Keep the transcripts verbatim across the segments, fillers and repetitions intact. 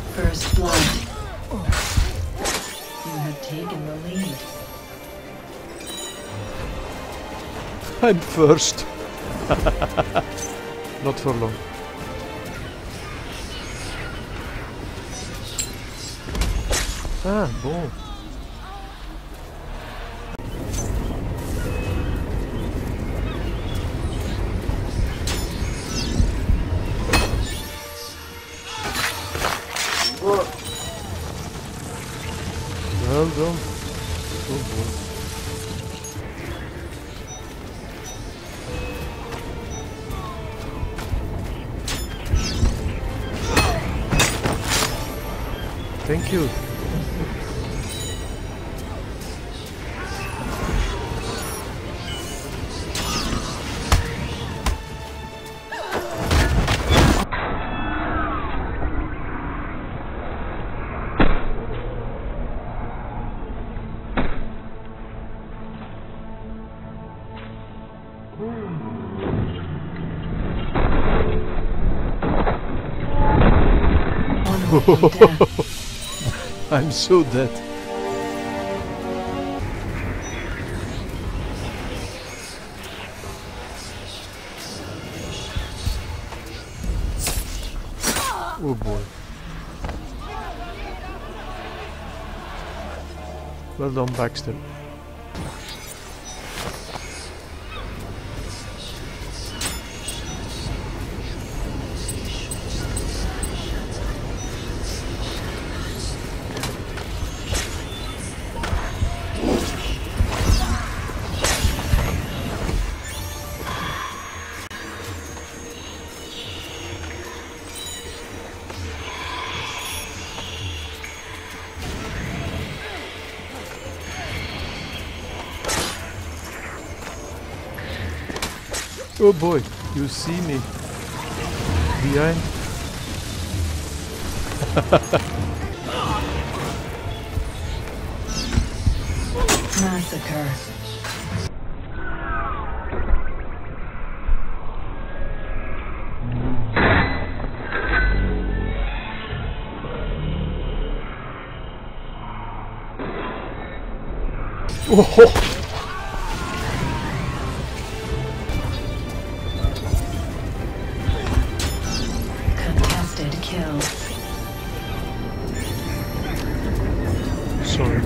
First blood. You have taken the lead. I'm first. Not for long. Ah, bon. Well done. Oh boy. Thank you. I'm so dead. Oh boy. Well done, Baxter. Oh boy, you see me behind. Massacre. Oh. Kill. Sorry.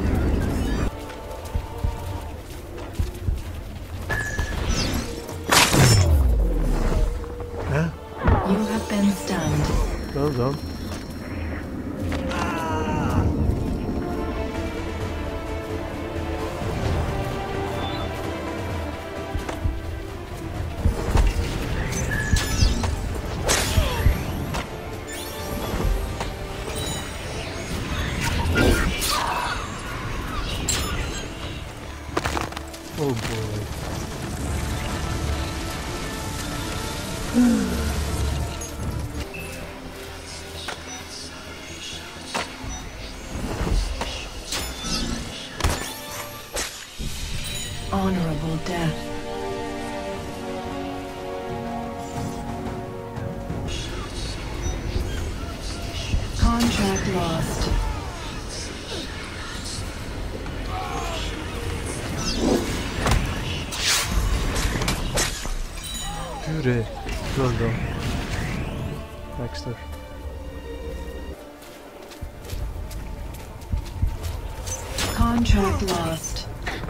Huh? You have been stunned. Well done. Oh boy. Honorable death. Contract lost. Puree. Well done, Baxter. Contract lost.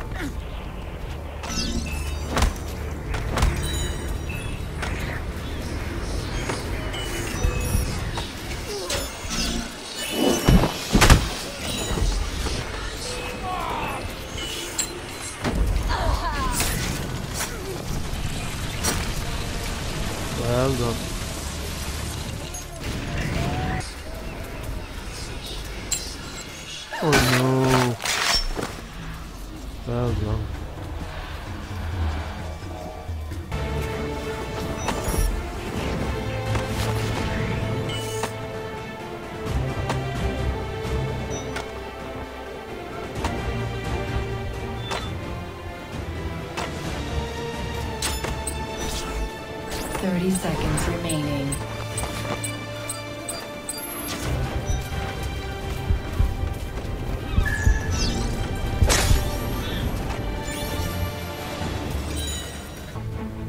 Well done. Oh no. Well done. Thirty seconds remaining.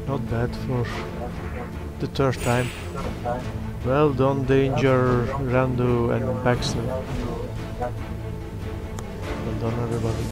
Not bad for the third time. Well done, Danger, Randu and Baxter. Well done, everybody.